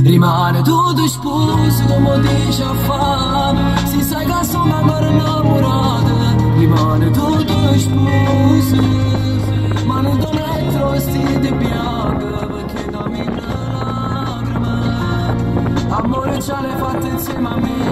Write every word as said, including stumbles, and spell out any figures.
rimane tutto sposo come dice a fa. Si sai che sono ancora innamorata, rimane tutto sposo, ma non ti metto vestiti bianchi perché dammi le lacrime. Amore ce l'hai fatta insieme a me.